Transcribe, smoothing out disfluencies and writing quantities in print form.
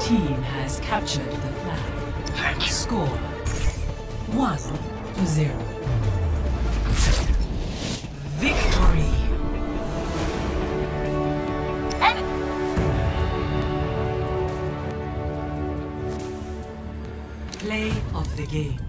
team has captured the flag. Thank you. Score 1-0. Victory! Play of the game.